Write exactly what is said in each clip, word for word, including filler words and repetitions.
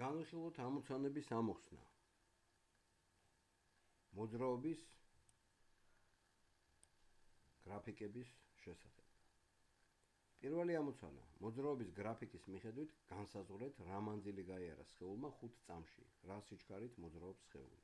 განვიხილოთ ამოცანების ამოხსნა. მოძრაობის გრაფიკების შესახებ. პირველი ამოცანა. მოძრაობის გრაფიკის მიხედვით განსაზღვრეთ რა მანძილი გაიარა სხეულმა ხუთ წამში, რა სიჩქარით მოძრაობს სხეული.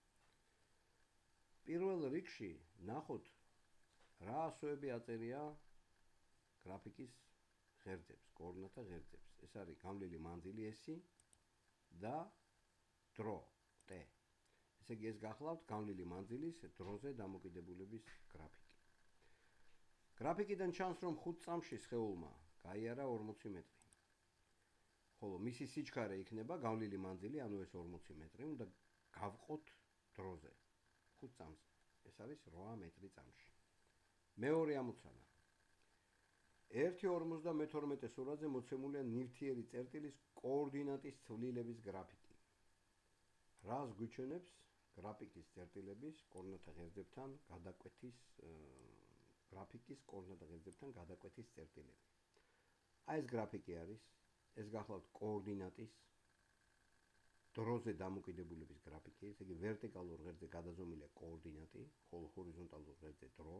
პირველ რიგში ნახოთ რა ასოები აწერია გრაფიკის ღერძებს, კოორდინატა ღერძებს. ეს არის გამლილი მანძილი S და დრო T. ესე იგი ეს გახლავთ გამლილი მანძილის დროზე დამოკიდებულების გრაფიკი. გრაფიკიდან ჩანს, რომ ხუთ წამში სხეულმა გაიარა ორმოცი მეტრი. ხოლო მისი სიჩქარე იქნება გამლილი მანძილი, ანუ ეს ორმოცი მეტრი, უნდა გავყოთ დროზე. ხუთ წამზე. ეს არის რვა მეტრი წამში. მეორე ამოცანა. ერთი ორმოცდამეთორმეტე სურათზე მოცემულია ნივთიერი წერტილის კოორდინატის ცვლილების გრაფიკი. რას გვიჩვენებს გრაფიკის წერტილების კოორდინატა ღერძებთან გადაკვეთის გრაფიკის კოორდინატა ღერძებთან გადაკვეთის წერტილები. აი ეს გრაფიკი არის, ეს გახლავთ კოორდინატის დროზე დამოკიდებულების გრაფიკი, ესე იგი ვერტიკალურ ღერძზე გადაზომილია კოორდინატი, ხოლო ჰორიზონტალურ ღერძზე დრო.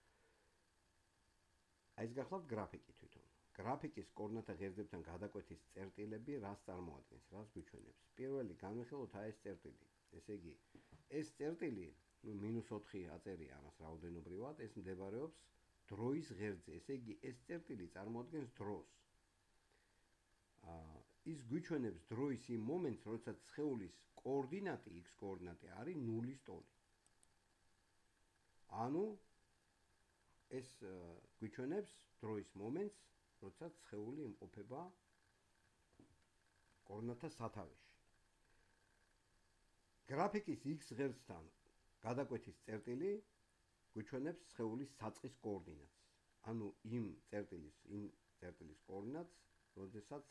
აი ეს გახლავთ გრაფიკი თვითონ. გრაფიკის კოორდინატა ღერძებთან გადაკვეთის წერტილები რას წარმოადგენს, რას გვიჩვენებს? პირველი განვიხილოთ აი ეს წერტილი. ესე იგი ეს წერტილი, ნუ მინუს ოთხი აწერია ამას რაოდენობრივად, ეს მდებარეობს დროის ღერძზე. ესე იგი ეს წერტილი წარმოადგენს დროს. აა ის გვიჩვენებს დროის იმ მომენტს, როდესაც სხეულის კოორდინატი x კოორდინატი არის ნულის ტოლი. ანუ ეს გვიჩვენებს დროის მომენტს, როდესაც სხეული იმყოფება კოორდინატთა სათავეში. გრაფიკის x ღერძთან გადაკვეთის წერტილი გვიჩვენებს სხეულის საწყის კოორდინატს. ანუ იმ წერტილის, იმ წერტილის კოორდინატს, როდესაც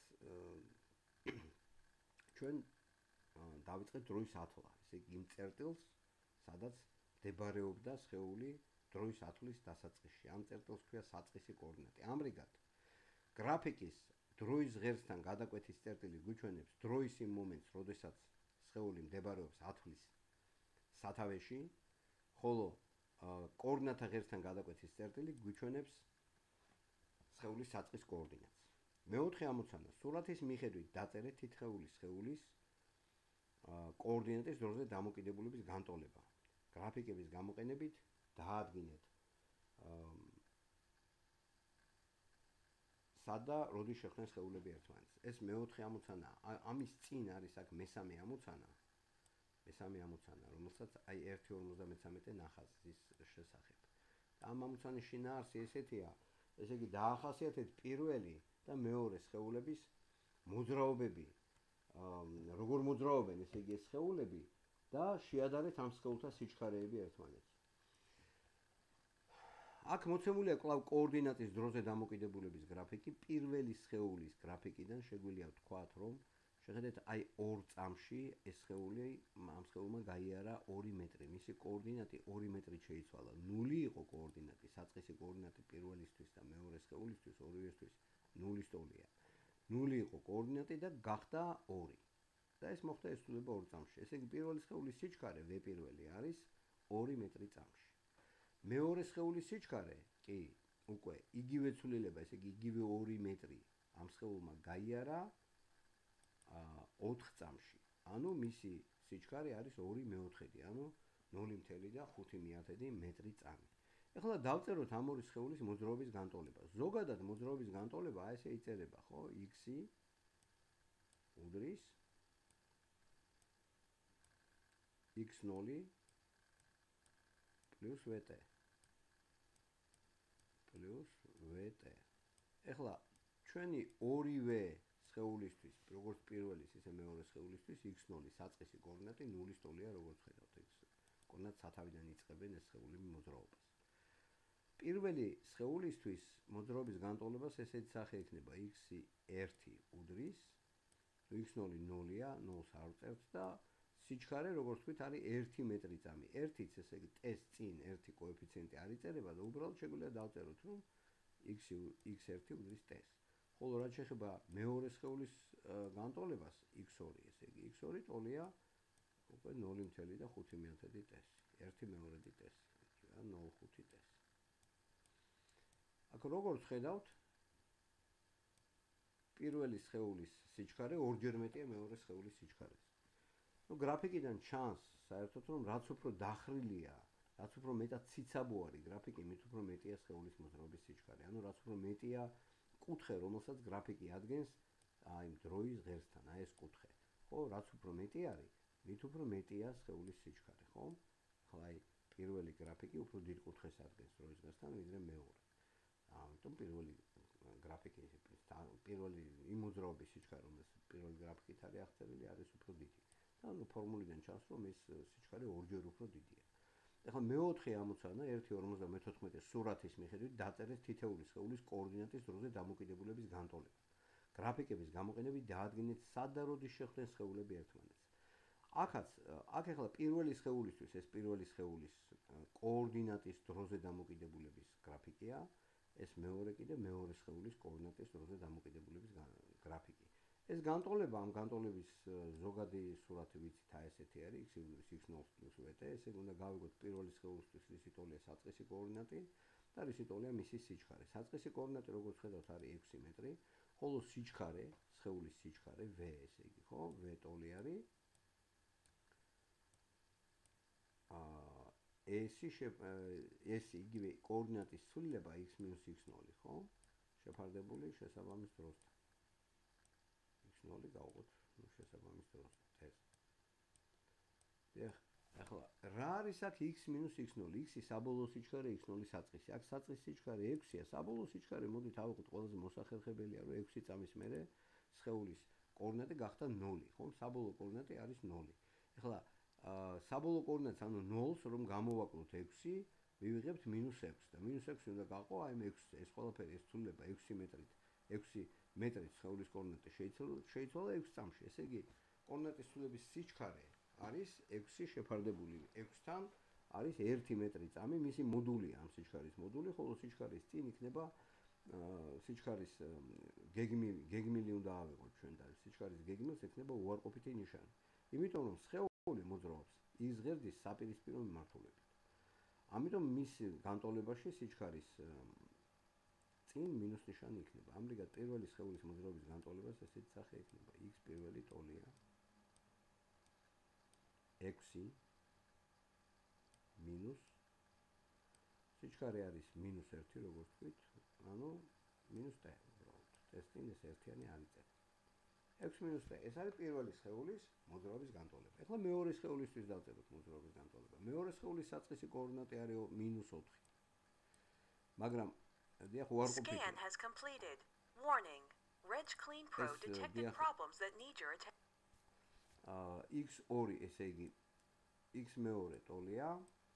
ჩვენ დავიწყეთ დროის ათვლა. ესე იგი იმ წერტილს, სადაც მდებარეობდა სხეული დროის ათვლის დასაწყისში. ამ წერტილს ქვია საწყისი კოორდინატი. ამრიგად, გრაფიკის დროის ღერძთან გადაკვეთის წერტილი გვიჩვენებს დროის იმ მომენტს, როდესაც სხეული მდებარეობს ათვლის სათავეში, ხოლო კოორდინატა ღერძთან გადაკვეთის წერტილი გვიჩვენებს სხეულის საწყის კოორდინატს. მეოთხე ამოცანა. სურათის მიხედვით დაწერეთ თითქმის სხეულის კოორდინატის დროზე დამოკიდებულების განტოლება. გრაფიკების გამოყენებით დაადგინეთ სადა როდი შეხვდნენ სხეულები ერთმანეთს. ეს მეოთხე ამოცანა. ამის წინ არის აქ მესამე ამოცანა. მესამე ამოცანა, რომელსაც აი ერთი ორმოცდამეცამეტე ნახაზის შესახებ. ამ ამოცანის შინაარსი ესეთია, ესე იგი დაახასიათეთ პირველი და მეორე სხეულების მოძრაობები. როგორ მოძრაობენ, ესე იგი ეს სხეულები და შეადარეთ ამ სხეულთა სიჩქარეები ერთმანეთს. აქ მოცემულია კვლავ კოორდინატის დროზე დამოკიდებულების გრაფიკი. პირველი სხეულის გრაფიკიდან შეგვიძლია ვთქვათ, რომ შეხედეთ აი ორ წამში ეს სხეული ამ სხეულმა გაიარა ორი მეტრი. მისი კოორდინატი ორი მეტრით შეიცვალა. ნული იყო კოორდინატი, საწყისი კოორდინატი პირველისთვის და მეორე სხეულისთვის ორივესთვის ნულის ტოლია. ნული იყო კოორდინატი და გახდა ორი. და ეს მოხდა ეს თვლება ორ წამში. ესე იგი პირველი სხეულის სიჩქარე V პირველი არის ორი მეტრი წამში. მეორე სხეულის სიჩქარე კი უკვე იგივე ცვლილება, ესე იგი იგივე ორი მეტრი ამ სხეულმა გაიარა ოთხ წამში. ანუ მისი სიჩქარე არის ორი მეოთხედი, ანუ ნული მცდელო და ხუთი მეათედი მეტრი წამი. ეხლა დავწეროთ ამ ორი სხეულის მოძრაობის განტოლება. ზოგადად მოძრაობის განტოლება აი ესე იწერება, ხო? x უდრის x ნული პლუს vt პლუს vt. ეხლა ჩვენი ორივე სხეულისთვის, როგორც პირველის, ისე მეორე სხეულისთვის x ნული საწყისი კოორდინატი ნულის ტოლია, როგორც ხედავთ, x კოორდინატ სათავიდან იწყებენ ეს სხეულები მოძრაობას. პირველი სხეულისთვის მოძრაობის განტოლებას ესეთი სახე ექნება x ერთი უდრის x ნული ნულია, ნულს არ ვწერთ და სიჩქარე, როგორც ვთქვით, არის ერთი მეტრი წამი. ერთიც, ესე იგი ტეს წინ ერთი კოეფიციენტი არ იწერება და უბრალოდ შეგვიძლია დავწეროთ, რომ x x ერთი უდრის ტეს. ხოლო რაც შეეხება მეორე სხეულის განტოლებას x ორი, ესე იგი x ორი ტოლია უკვე ნული და ხუთი მეხუთედი ტესი, ერთი მეორედი ტესი, ან ნული ხუთი ტესი. აქ როგორც ხედავთ, პირველი სხეულის სიჩქარე ორჯერ მეტია მეორე სხეულის სიჩქარეს. ნუ გრაფიკიდან ჩანს საერთოდ რომ რაც უფრო დახრილია, რაც უფრო მეტად ციცაბო არის გრაფიკი, მით უფრო მეტია სხეულის მოძრაობის სიჩქარე. ანუ რაც უფრო მეტია კუთხე, რომელსაც გრაფიკი ადგენს აი დროის ღერსთან, აი ეს კუთხე. ხო, რაც უფრო მეტი არის, მით უფრო მეტია სხეულის სიჩქარე, ხო? ახლა აი პირველი გრაფიკი უფრო დიდ კუთხეს ადგენს დროის ღერსთან, ვიდრე მეორე. ამიტომ პირველი გრაფიკი პირველი იმ მოძრაობის სიჩქარე, რომელიც პირველი გრაფიკით არის აღწერილი, არის უფრო დიდი. და ნუ ფორმულიდან ჩანს, რომ ეს სიჩქარე ორჯერ უფრო დიდია. ახლა მეოთხე ამოცანა ერთი ორმოცდამეთოთხმეტი სურათის მიხედვით დაწერეს თითეული სხეულის კოორდინატის დროზე დამოკიდებულების განტოლება. გრაფიკების გამოყენებით დაადგინეთ სად და როდის შეხვდნენ სხეულები ერთმანეთს. აქაც აქ ახლა პირველი სხეულისთვის ეს პირველი სხეულის კოორდინატის დროზე დამოკიდებულების გრაფიკია, ეს მეორე კიდე მეორე სხეულის კოორდინატის დროზე დამოკიდებულების გრაფიკი. ეს განტოლება ამ განტოლების ზოგადი სურათი ვიცით აი ესეთი არის x ნული პლუს vt, ესე უნდა გავიგოთ პირველი სხეულისთვის რისი ტოლია საწყისი კოორდინატი და რისი ტოლია მისი სიჩქარე. საწყისი კოორდინატი როგორც ხედავთ არის ექვსი მეტრი, ხოლო სიჩქარე, სხეულის სიჩქარე v, ესე იგი, ხო, v ტოლი არის აა ესი ესი იგივე კოორდინატის ცვლილება x - x ნული, ხო? შეფარდებული შესაბამის დროსთან. x ნული გავუყოთ, ну შესაბამის დროსთან ეს. ახლა რა არის აქ x - x ნული? x-ი საბოლოო სიჩქარე, x ნული საწყისი. აქ საწყისი სიჩქარე ექვსია, საბოლოო სიჩქარე მოდით ავიღოთ ყველაზე მოსახერხებელია, რომ ექვსი წამის მერე სხეულის კოორდინატი გახდა ნული, ხო? საბოლოო კოორდინატი არის ნული. ახლა საბოლოო კოორდინატს, ანუ ნულს რომ გამოვაკლოთ ექვსი, მივიღებთ მინუს ექვსი და მინუს ექვსი უნდა გაყო აი ექვსზე. ეს ყველაფერი ეს ცვლილება ექვსი მეტრით, ექვსი მეტრით სხეულის კოორდინატი შეიცვალა ექვსი წამში. ესე იგი, კოორდინატის ცვლილების სიჩქარე არის ექვსი შეფარდებული ექვსთან, არის ერთი მეტრი წამი, მისი მოდულია ამ სიჩქარის მოდული, ხოლო სიჩქარის წინ იქნება სიჩქარის გეგმილი, გეგმილი უნდა ავიღოთ ჩვენ და სიჩქარის გეგმილს ექნება უარყოფითი ნიშანი. იმიტომ რომ სხეული მოძრაობს x ღერძის საპირისპირო მიმართულებით. ამიტომ მის განტოლებაში სიჩქარის წინ მინუს ნიშანი იქნება. ამრიგად პირველი სხეულის მოძრაობის განტოლებას ესეთი სახე ექნება. x პირველი ტოლია ექვსი მინუს სიჩქარე არის მინუს ერთი, როგორც ვთქვით, ანუ მინუს t უბრალოდ. ეს წინ ეს ერთიანი არ იწერა. ექვსი მინუს t, ეს არის პირველი სხეულის მოძრაობის განტოლება. ახლა მეორე სხეულისთვის დავწეროთ მოძრაობის განტოლება. მეორე სხეულის საწყისი კოორდინატი არის მინუს ოთხი. მაგრამ დიახ, უარყოფითია. Scan has completed. Warning. Reg Clean Pro detected problems that need your attention. აა x ორი, ესე იგი x მეორე ტოლია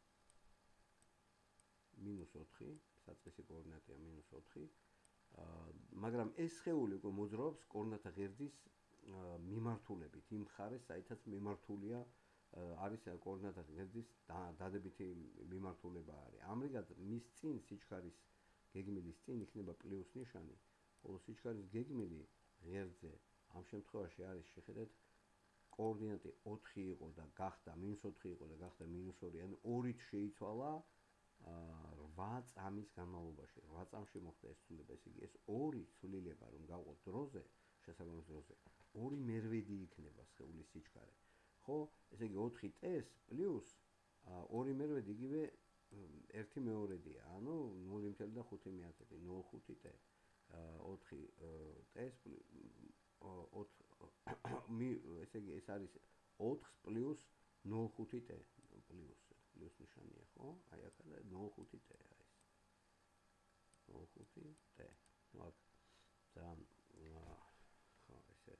მინუს ოთხი, საწყისი კოორდინატია მინუს ოთხი. აა მაგრამ ეს სხეული უკვე მოძრაობს კოორდინატთა ღერძის მიმართულებით, იმ მხარეს, საითაც მიმართულია არის კოორდინატთა ღერძის დადებითი მიმართულება არის. ამრიგად მის წინ სიჩქარის გეგმილის წინ იქნება პლუს ნიშანი, ხოლო სიჩქარის გეგმილი ღერძზე ამ შემთხვევაში არის შეხედეთ კოორდინატი ოთხი იყო და გახდა მინუს ოთხი იყო და გახდა მინუს ორი, ანუ ორით შეიცვალა რვა წამის განმავლობაში. რვა წამში მოხდა ეს ცვლილება, ესე იგი ეს ორი ცვლილება რომ გავყოთ დროზე, შესაბამის დროზე, ორი მერვედი იქნება სხეულის სიჩქარე. ხო, ესე იგი ოთხი ტეს პლუს ორი მერვედი იგივე ერთი მეორედია, ანუ ნული და ხუთი მეხუთედი, ნული ხუთი ტე. ოთხი ტეს ოთხ ესე იგი ეს არის ოთხს პლუს ნული ხუთი ტე, პლუს პლუს ნიშანია, ხო? აი აქ არის ნული ხუთი ტე არის. ნული ხუთი ტე. ნუ აქ ძალიან ხო ესე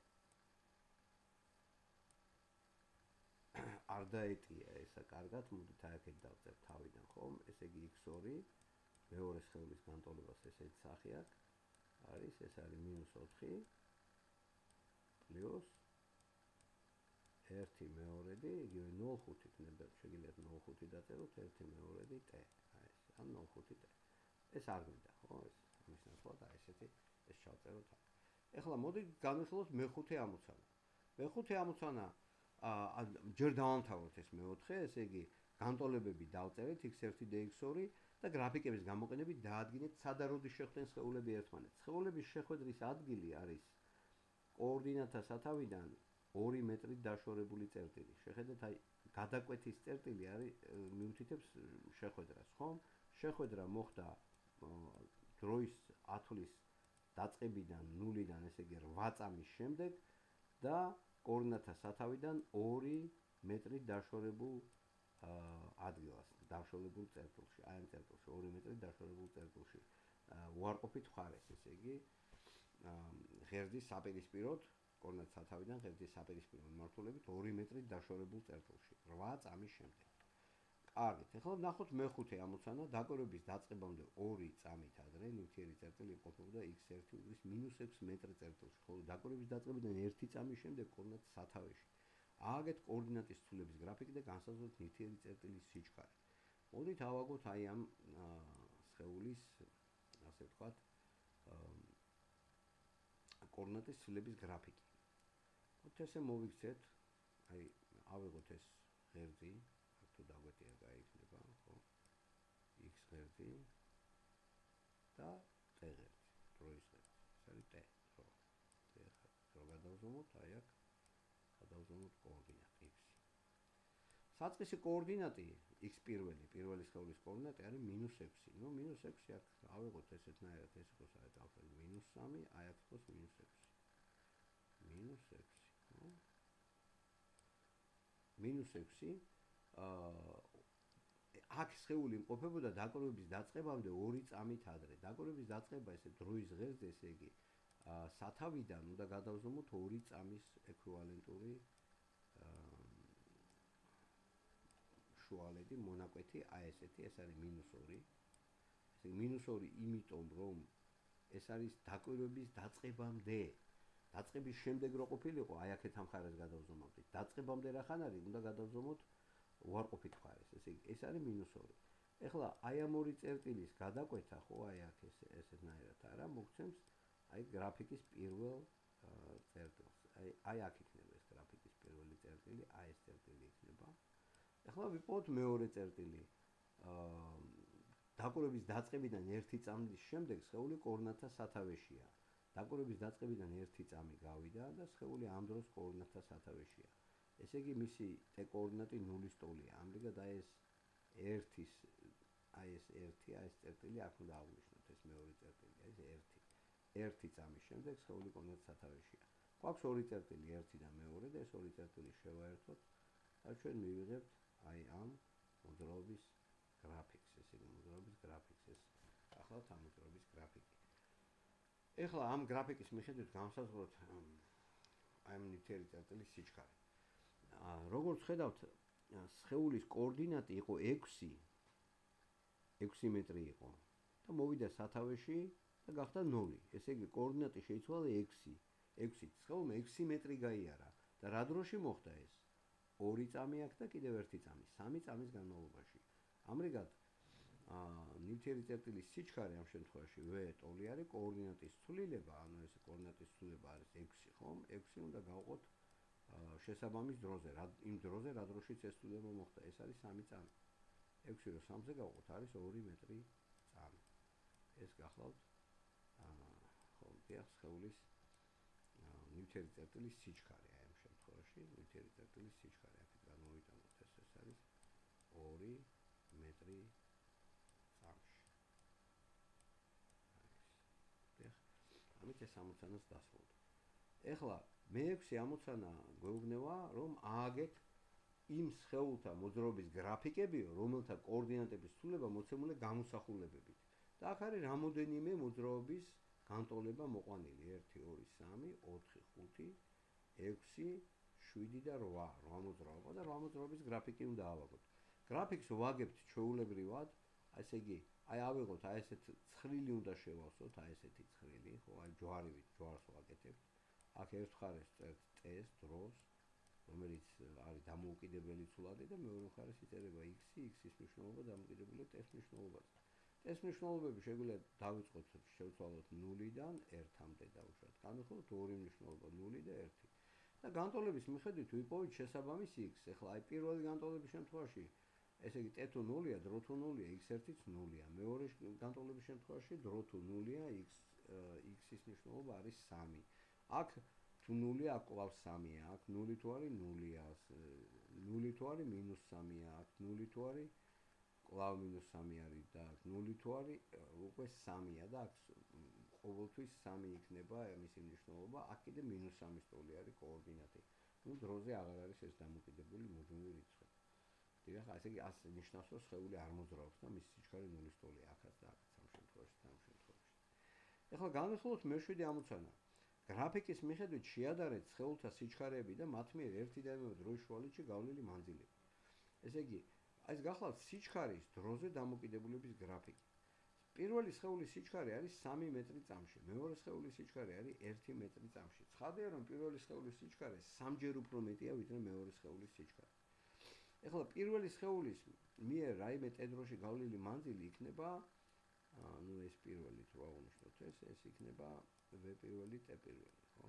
არ დაეტია ესა კარგად, მოდით აქეთ დავწერთ თავიდან, ხომ? ესე იგი x ორი მეორე სხეულის განტოლებას ესეთი სახე აქვს. არის ეს არის მინუს ოთხი პლუს ერთი მეორედი, იგივე ნული ხუთი იქნება, შეგიძლიათ ნული ხუთი დაწეროთ, ერთი მეორედი t. აი ეს, ან ნული ხუთი ტე. ეს არ გვინდა, ხო? ეს ამის ნაცვლად აი ესეთი ეს ჩავწეროთ. ეხლა მოდი განვიხილოთ მეხუთე ამოცანა. მეხუთე ამოცანა აა ჯერ დავამთავროთ ეს მეოთხე, ესე იგი განტოლებები დავწერეთ x one და x two და გრაფიკების გამოყენებით დაადგინეთ სადა როდის შეხვდნენ სხეულები ერთმანეთს. სხეულების შეხვედრის ადგილი არის კოორდინატთა სათავიდან ორი მეტრით დაშორებული წერტილი. შეხედეთ, აი გადაკვეთის წერტილი არის მიუთითებს შეხვედრას, ხომ? შეხვედრა მოხდა დროის ათვლის დაწყებიდან ნულიდან, ესე იგი რვა წამის შემდეგ და კოორდინატთა სათავიდან ორი მეტრით დაშორებულ ადგილას, დაშორებულ წერტილში, აი ამ წერტილში ორი მეტრით დაშორებულ წერტილში უარყოფით მხარეს, ესე იგი ღერძის საპირისპიროდ, კოორდინატთა სათავიდან ღერძის საპირისპირო მიმართულებით ორი მეტრით დაშორებულ წერტილში, რვა წამის შემდეგ. კარგით, ახლა ვნახოთ მეხუთე ამოცანა, დაკვირვების დაწყებამდე ორი წამით ადრე ნივთიერი წერტილი იმყოფებოდა x one უდრის მინუს ექვს მეტრ წერტილში, ხოლო დაკვირვების დაწყებიდან ერთი წამის შემდეგ კოორდინატის სათავეში. ააგეთ კოორდინატის ცვლილების გრაფიკი და განსაზღვროთ ნივთიერი წერტილის სიჩქარე. მოდით ავაგოთ აი ამ სხეულის, ასე ვთქვათ, კოორდინატის ცვლილების გრაფიკი. მოდით ესე მოვიქცეთ, აი ავიღოთ ეს ღერძი, თუ დაგვეტია გაიქნება, ხო? x ღერძი და t ღერძი, დროის ღერძი. ეს არის t, დრო. დრო გადავზომოთ, აი აქ გადავზომოთ კოორდინატი x. საწყისი კოორდინატი x პირველი, პირველი სხეულის კოორდინატი არის მინუს ექვსი. ნუ მინუს ექვსი აქ ავიღოთ ესეთნაირად, ეს იყოს აი დავწერთ მინუს სამი, აი აქ იყოს მინუს ექვსი. მინუს ექვსი, ხო? მინუს ექვსი აქ სხეული იმყოფებოდა დაკვირვების დაწყებამდე ორი წამით ადრე. დაკვირვების დაწყება ესე დროის ღერძზე, ესე იგი სათავიდან უნდა გადავზომოთ ორი წამის ექვივალენტური შუალედი მონაკვეთი, აი ესეთი, ეს არის მინუს ორი. ესე იგი მინუს ორი იმიტომ, რომ ეს არის დაკვირვების დაწყებამდე. დაწყების შემდეგ რო ყოფილიყო, აი აქეთ ამ მხარეს გადავზომავდით. დაწყებამდე რახან არის, უნდა გადავზომოთ უარყოფით მხარეს. ესე იგი, ეს არის მინუს ორი. ეხლა აი ამ ორი წერტილის გადაკვეთა, ხო, აი აქ ეს ესეთნაირად არა, მოგცემს აი გრაფიკის პირველ წერტილს. აი აი აქ იქნება ეს გრაფიკის პირველი წერტილი, აი ეს წერტილი იქნება. ეხლა ვიპოვოთ მეორე წერტილი. აა დაკვირვების დაწყებიდან ერთი წამის შემდეგ სხეული კოორდინატთა სათავეშია. დაკვირვების დაწყებიდან ერთი წამი გავიდა და სხეული ამ დროს კოორდინატთა სათავეშია. ესე იგი მისი t კოორდინატი ნულის ტოლია. ამრიგად აი ეს ერთის აი ეს ერთი, აი ეს წერტილი აქ უნდა აღვნიშნოთ, ეს მეორე წერტილი, აი ეს ერთი. ერთი წამის შემდეგ სხეული კოორდინატთა სათავეშია. გვაქვს ორი წერტილი, ერთი და მეორე და ეს ორი წერტილი შევაერთოთ და ჩვენ მივიღებთ აი ამ მოძრაობის გრაფიკს, ესე იგი მოძრაობის გრაფიკს, ეს ახლა ამ მოძრაობის გრაფიკი. ეხლა ამ გრაფიკის მიხედვით განსაზღვროთ აი ამ ნივთიერი წერტილის სიჩქარე. როგორც ხედავთ, სხეულის კოორდინატი იყო ექვსი, ექვსი მეტრი იყო და მოვიდა სათავეში და გახდა ნული. ესე იგი კოორდინატი შეიცვალა ექვსი. ექვსით სხეულმა ექვსი მეტრი გაიარა და რა დროში მოხდა ეს? ორი წამი აქ და კიდევ ერთი წამი, სამი წამის განმავლობაში. ამრიგად, ნივთიერი წერტილის სიჩქარე ამ შემთხვევაში v ტოლი არის კოორდინატის ცვლილება, ანუ ეს კოორდინატის ცვლილება არის ექვსი, ხომ? ექვსი უნდა გავყოთ შესაბამის დროზე, იმ დროზე, რა დროშიც ეს ცვლილება მოხდა, ეს არის სამი წამი. ექვსი რო სამზე გავყოთ, არის ორი მეტრი წამი. ეს გახლავთ ხო, დიახ, სხეულის ნივთიერი წერტილის სიჩქარე, აი ამ შემთხვევაში ნივთიერი წერტილის სიჩქარე, აქეთ გამოვიტანოთ, ეს ეს არის ორი მეტრი წამში. დიახ, ამით ეს ამოცანაც დასრულდა. ეხლა მეექვსე ამოცანა გვეუბნება, რომ ააგეთ იმ სხეულთა მოძრაობის გრაფიკებიო, რომელთა კოორდინატების ცვლილება მოცემულია გამოსახულებებით. და აქ არის რამოდენიმე მოძრაობის განტოლება მოყვანილი: ერთი, ორი, სამი, ოთხი, ხუთი, ექვსი, შვიდი და რვა. რვა მოძრაობა და რვა მოძრაობის გრაფიკი უნდა ავაგოთ. გრაფიკს ვაგებთ ჩვეულებრივად, ესე იგი, აი ავიღოთ, აი ესეთ ცხრილი უნდა შევავსოთ, აი ესეთი ცხრილი, ხო, აი ჯვარივით ჯვარს ვაკეთებთ. აქ ერთ მხარეს წერთ t-ს, დროს, რომელიც არის დამოუკიდებელი ცვლადი და მეორე მხარეს იწერება x-ი, x-ის მნიშვნელობა დამოკიდებულია t-ს მნიშვნელობაზე. წესმნიშნულობები შეგვიძლია დავიწყოთ, შევცვალოთ ნულიდან ერთამდე და უშუალოდ განვიხილოთ ორი მნიშვნელობა ნული და ერთი. და განტოლების მიხედვით ვიპოვეთ შესაბამის x. ეხლა აი პირველი განტოლების შემთხვევაში ესე იგი t თუ ნულია, დრო თუ ნულია, x ერთიც ნულია. მეორე განტოლების შემთხვევაში დრო თუ ნულია, x x-ის მნიშვნელობა არის სამი. აქ თუ ნულია, აქ კვლავ სამია. აქ ნული თუ არის ნულია, ნული თუ არის მინუს სამია, აქ ნული თუ არის კვლავ მინუს სამი არის და აქ ნული თუ არის უკვე სამია და აქ ყოველთვის სამი იქნება მისი მნიშვნელობა. აქ კიდე მინუს სამის ტოლი არის კოორდინატი. ნუ დროზე აღარ არის ეს დამოკიდებული მუდმივი რიცხვი. დიახ, ასე იგი ასე ნიშნავს, რომ სხეული არ მოძრაობს და მისი სიჩქარე ნულის ტოლია აქაც და აქაც ამ შემთხვევაში და ამ შემთხვევაში. ეხლა განვიხილოთ მეშვიდე ამოცანა. გრაფიკის მიხედვით შეადარეთ სხეულთა სიჩქარეები და მათ მიერ ერთი და იმავე დროის შუალედში გავლილი მანძილები. ესე იგი, აი ეს გახლავთ სიჩქარის დროზე დამოკიდებულების გრაფიკი. პირველი სხეულის სიჩქარე არის სამი მეტრი წამში, მეორე სხეულის სიჩქარე არის ერთი მეტრი წამში. ცხადია, რომ პირველი სხეულის სიჩქარე სამჯერ უფრო მეტია, ვიდრე მეორე სხეულის სიჩქარე. ეხლა პირველი სხეულის მიერ რაიმე t დროში გავლილი მანძილი იქნება, ну ეს პირველი თუ აღნიშნოთ ეს, ეს იქნება v პირველი t პირველი, ხო?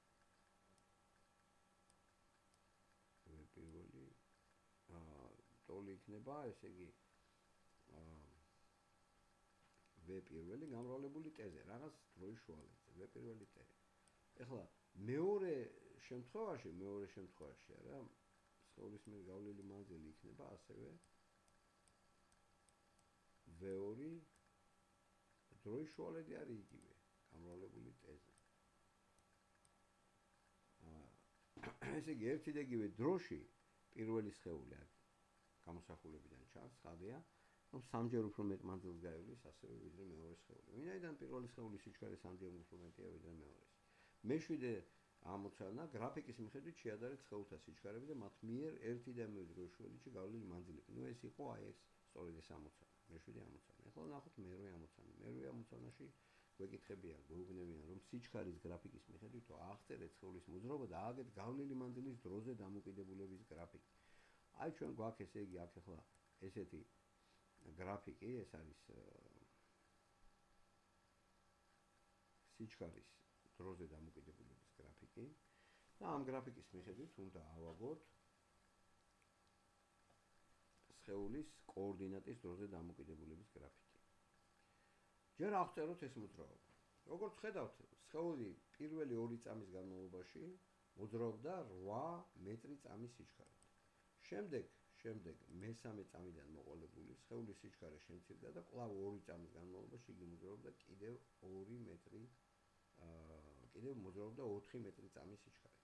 v პირველი აა ტოლი იქნება, ესე იგი აა v პირველი გამრავლებული t-ზე, რაღაც დროის შუალედზე, v პირველი t. ეხლა მეორე შემთხვევაში, მეორე შემთხვევაში არა, სხეულის მიერ გავლილი მანძილი იქნება ასევე v ორი დროის შუალედი არის იგივე, გამრავლებული t-ზე. აა ესე იგი ერთი და იგივე დროში პირველი სხეული აქ გამოსახულებიდან ჩანს, ხადია, რომ სამჯერ უფრო მეტ მანძილს გაივლის ასევე ვიდრე მეორე სხეული. ვინაიდან პირველი სხეულის სიჩქარე სამჯერ უფრო მეტია ვიდრე მეორეს. მეშვიდე ამოცანა გრაფიკის მიხედვით შეადარეთ სხეულთა სიჩქარები და მათ მიერ ერთი და იმავე დროის შუალედში გავლილი მანძილები. ნუ ეს იყო აი ეს სწორედ ეს ამოცანა, მეშვიდე ამოცანა. ეხლა ნახოთ მერვე ამოცანა. მერვე ამოცანაში გვეკითხებიან, გვეუბნებიან, რომ სიჩქარის გრაფიკის მიხედვით აღწერეთ სხეულის მოძრაობა და ააგეთ გავლილი მანძილის დროზე დამოკიდებულების გრაფიკი. აი ჩვენ გვაქვს ესე იგი აქ ახლა ესეთი გრაფიკი, ეს არის სიჩქარის დროზე დამოკიდებულების გრაფიკი და ამ გრაფიკის მიხედვით უნდა ავაგოთ სხეულის კოორდინატის დროზე დამოკიდებულების გრაფიკი. ჯერ აღწეროთ ეს მოძრაობა. როგორც ხედავთ, სხეული პირველი ორი წამის განმავლობაში მოძრაობდა რვა მეტრი წამის სიჩქარით. შემდეგ, შემდეგ მესამე წამიდან მოყოლებული სხეულის სიჩქარე შემცირდა და კვლავ ორი წამის განმავლობაში იგი მოძრაობდა კიდევ ორი მეტრი, აა, კიდევ მოძრაობდა ოთხი მეტრი წამის სიჩქარით.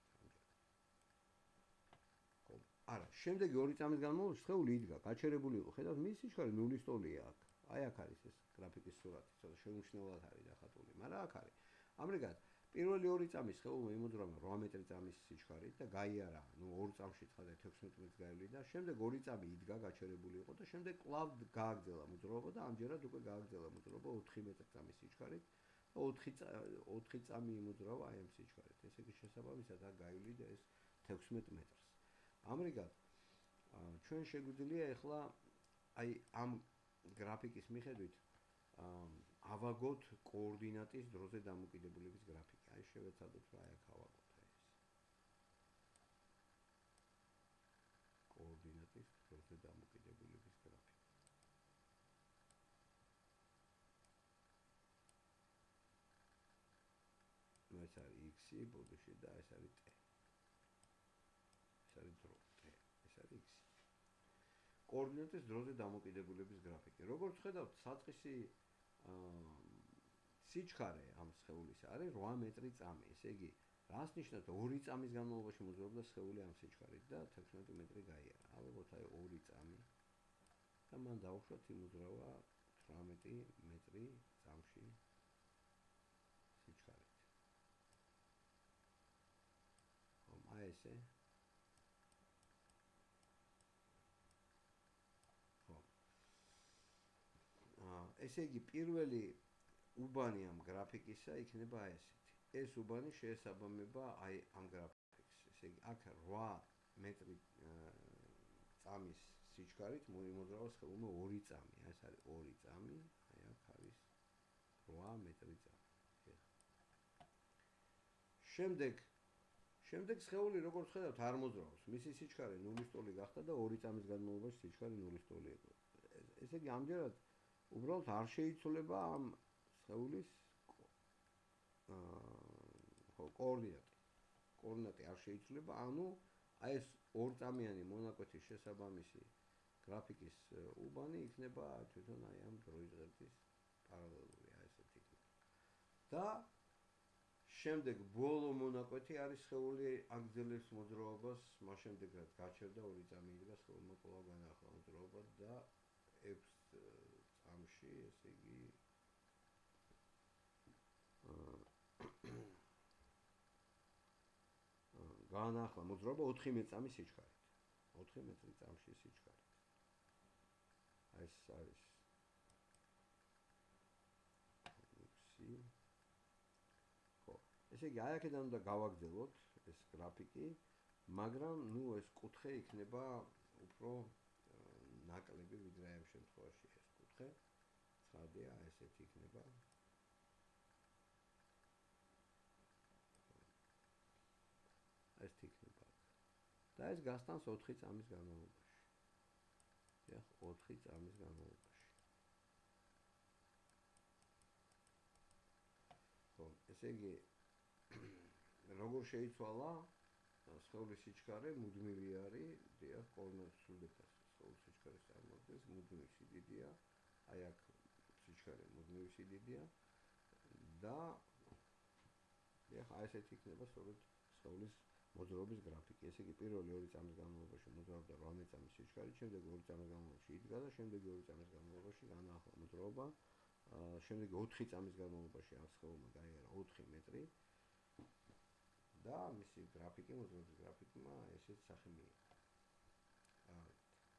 ხო, არა, შემდეგი ორი წამის განმავლობაში სხეული იდგა, გაჩერებული იყო. ხედავთ, მისი სიჩქარე ნულის ტოლია აქ. აი აქ არის ეს გრაფიკის სურათი, ცოტა შეუმჩნევლად არის დახატული, მაგრამ აქ არის. ამრიგად, პირველი ორი წამის სხეულმა იმოძრავა რვა მეტრი წამის სიჩქარით და გაიარა, ну ორ წამში ცხადია თექვსმეტ მეტრს გაივლიდა. შემდეგ ორი წამი იდგა, გაჩერებული იყო და შემდეგ კვლავ გააგრძელა მოძრაობა და ამჯერად უკვე გააგრძელა მოძრაობა ოთხი მეტრი წამის სიჩქარით და ოთხი წამი იმოძრავა აი ამ სიჩქარით. ესე იგი შესაბამისად აქ გაივლიდა ეს თექვსმეტ მეტრს. ამრიგად, ჩვენ შეგვიძლია ახლა აი ამ გრაფიკის მიხედვით ავაგოთ კოორდინატის დროზე დამოკიდებულების გრაფიკი. აი შევეცადოთ რა აქ ავაგოთ ეს. კოორდინატის დროზე დამოკიდებულების გრაფიკი. ну ეს არის x-ი ბოდიში და ეს არის t. ეს არის დრო t, ეს არის x-ი. კოორდინატის დროზე დამოკიდებულების გრაფიკი. როგორც ხედავთ, საწყისი სიჩქარე ამ სხეულის არის რვა მეტრი წამი. ესე იგი, რას ნიშნავს ორი წამის განმავლობაში მოძრაობდა სხეული ამ სიჩქარით და თექვსმეტი მეტრი გაიარა. ავიღოთ აი ორი წამი და მან დავუშვათ იმოძრავა თვრამეტი მეტრი წამში სიჩქარით. ხომ, აი ესე. ესე იგი პირველი უბანი ამ გრაფიკისა იქნება ესეთი. ეს უბანი შეესაბამება აი ამ გრაფიკს. ესე იგი აქ რვა მეტრი წამის სიჩქარით მოიმოძრავა სხეულმა ორი წამი. ეს არის ორი წამი, აი აქ არის რვა მეტრი წამი. შემდეგ შემდეგ სხეული როგორც ხედავთ არ მოძრაობს. მისი სიჩქარე ნულის ტოლი გახდა და ორი წამის განმავლობაში სიჩქარე ნულის ტოლი იყო. ესე იგი ამჯერად უბრალოდ არ შეიცვლება ამ სხეულის აა კოორდინატი. კოორდინატი არ შეიცვლება, ანუ აი ეს ორწამიანი მონაკვეთის შესაბამისი გრაფიკის უბანი იქნება თვითონ აი ამ დროის ღერძის პარალელური, აი ესეთი იქნება. და შემდეგ ბოლო მონაკვეთი არის სხეული აგრძელებს მოძრაობას, მას შემდეგ რაც გაჩერდა ორი წამი იდგა სხეულმა კვლავ განაახლა მოძრაობა და ექვს წამში, ესე იგი განაახლა მოძრაობა ოთხი მეწამის სიჩქარით. ოთხი მეტრი წამში სიჩქარით. აი ეს არის ექვსი. ხო, ესე იგი აი აქედან უნდა გავაგრძელოთ ეს გრაფიკი, მაგრამ ნუ ეს კუთხე იქნება უფრო ნაკლები ვიდრე ამ შემთხვევაში ეს კუთხე. ცხადია, ესეთი იქნება. ეს იქნება. და ეს გასტანს ოთხი წამის განმავლობაში. დიახ, ოთხი წამის განმავლობაში. ხო, ესე იგი როგორ შეიცვალა სხეულის სიჩქარე მუდმივი არის, დიახ, კოორდინატის სრულდექას სხეულის სიჩქარის წარმოადგენს მუდმივი სიდიდეა. აი აქ სიჩქარე მუდმივი სიდიდეა და დიახ, აი ესეთი იქნება სწორედ სხეულის მოძრაობის გრაფიკი. ესე იგი პირველი ორი წამის განმავლობაში მოძრაობდა რვა წამის სიჩქარით, შემდეგ ორი წამის განმავლობაში იდგა და შემდეგ ორი წამის განმავლობაში განაახლა მოძრაობა. შემდეგ ოთხი წამის განმავლობაში ამ სხეულმა გაიარა ოთხი მეტრი და მისი გრაფიკი, მოძრაობის გრაფიკმა ესეც სახე მიიღო. აი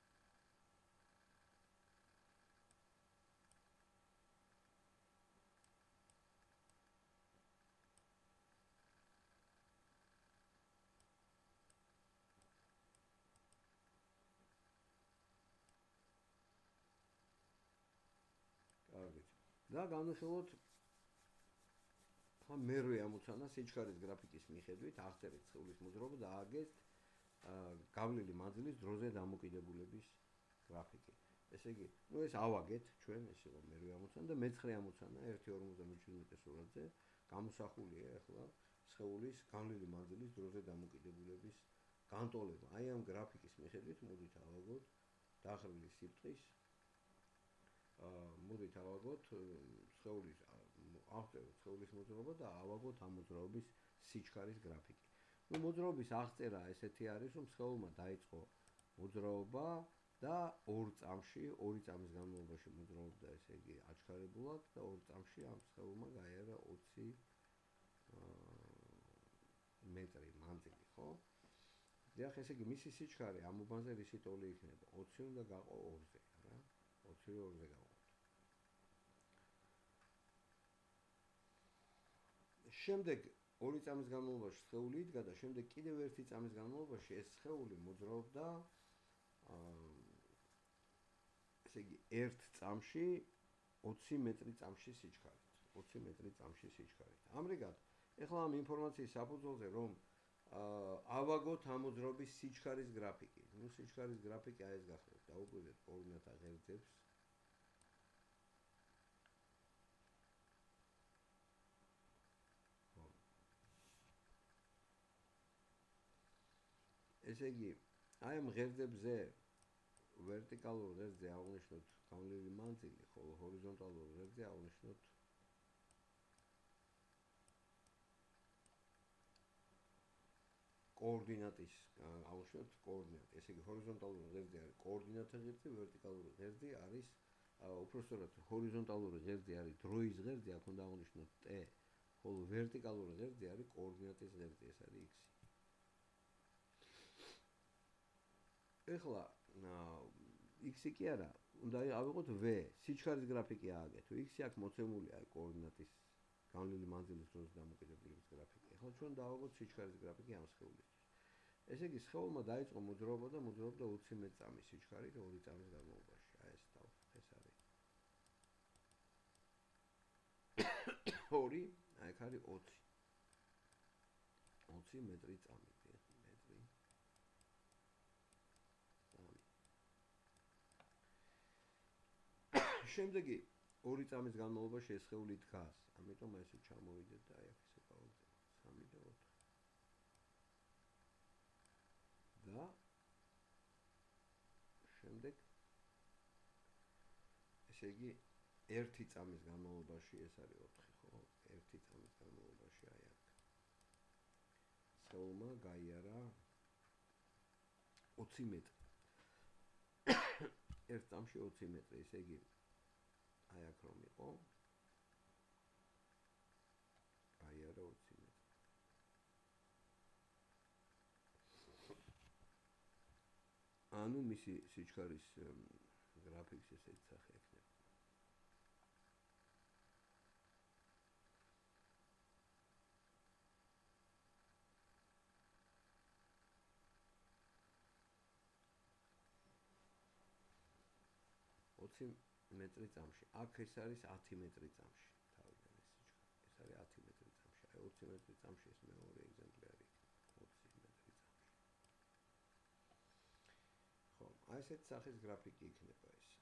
და განვიხილოთ ხა მერვე ამოცანა სიჩქარის გრაფიკის მიხედვით აღწერეთ სხეულის მოძრაობა და ააგეთ გავლილი მანძილის დროზე დამოკიდებულების გრაფიკი. ესე იგი, ნუ ეს ავაგეთ ჩვენ, ეს იყო მერვე ამოცანა და მეცხრე ამოცანა ერთი ორმოცდამეჩვიდმეტე მეტր სურათზე გამოსახულია ახლა სხეულის გავლილი მანძილის დროზე დამოკიდებულების განტოლება. აი ამ გრაფიკის მიხედვით მოდით ავაგოთ დახრილი სიბრტყის მოდით ავაგოთ სხეულის აღწეროთ სხეულის მოძრაობა და ავაგოთ ამ მოძრაობის სიჩქარის გრაფიკი. ნუ მოძრაობის აღწერა ესეთი არის, რომ სხეულმა დაიწყო მოძრაობა და ორ წამში, ორი წამის განმავლობაში მოძრაობდა, ესე იგი, აჩქარებულად და ორ წამში ამ სხეულმა გაიარა ოცი მეტრი მანძილი, ხო? დიახ, ესე იგი, მისი სიჩქარე ამ უბანზე რისი ტოლი იქნება? ოცი უნდა გაყო ორზე, რა? ოცი ორზე გაყო. შემდეგ ორი წამის განმავლობაში სხეული იდგა და შემდეგ კიდევ ერთი წამის განმავლობაში ეს სხეული მოძრაობდა ესე იგი ერთ წამში ოცი მეტრი წამში სიჩქარით. ოცი მეტრი წამში სიჩქარით. ამრიგად, ეხლა ამ ინფორმაციის საფუძველზე რომ ავაგოთ ამ მოძრაობის სიჩქარის გრაფიკი. ნუ სიჩქარის გრაფიკი აი ეს გახლავთ. დაუკვირდეთ კოორდინატა ღერძებს. ესე იგი, აი ამ ღერძებზე ვერტიკალურ ღერძზე აღნიშნოთ გავლილი მანძილი, ხოლო ჰორიზონტალურ ღერძზე აღნიშნოთ კოორდინატის, აღნიშნოთ კოორდინატი. ესე იგი, ჰორიზონტალურ ღერძზე არის კოორდინატა ღერძი, ვერტიკალური ღერძი არის, უпростоრად ჰორიზონტალური ღერძი არის დროის ღერძი, აქ უნდა აღნიშნოთ t, ხოლო ვერტიკალური ღერძი არის კოორდინატის ღერძი, ეს არის x. ეხლა x კი არა, უნდა ავიღოთ v, სიჩქარის გრაფიკი ააგეთ. x-ი აქ მოცემულია კოორდინატის გავლილი მანძილის დროზე დამოკიდებულების გრაფიკი. ეხლა ჩვენ დავაგოთ სიჩქარის გრაფიკი ამ სხეულისთვის. ესე იგი, სხეულმა დაიწყო მოძრაობა და მოძრაობდა ოცი მეტრი წამის სიჩქარით ორი წამის განმავლობაში. აი ეს დავხსნით, ეს არის. ორი, აი აქ არის ოცი. ოცი მეტრი წამი, მეტრი. შემდეგი ორი წამის განმავლობაში ეს სხეული დგას. ამიტომ ესე ჩამოვიდეთ და აი აქ ესე გავაგზავნოთ. სამი და ოთხი. და შემდეგ ესე იგი ერთი წამის განმავლობაში ეს არის ოთხი, ხო? ერთი წამის განმავლობაში აი აქ სხეულმა გაიარა ოცი მეტრი. ერთ წამში ოცი მეტრი, ესე იგი აი აქ რომ იყო გაიარა ოცი მეტრი. ანუ მისი სიჩქარის გრაფიკის ესეთი სახე ექნება. ოცი მეტრი წამში. აქ ეს არის ათი მეტრი წამში. თავიდან ეს სიჩქარე. ეს არის ათი მეტრი წამში. აი ოცი მეტრი წამში ეს მეორე ეგზემპლარი იქნება. ოცი მეტრი წამში. ხო, აი ესეთ სახის გრაფიკი იქნება ეს.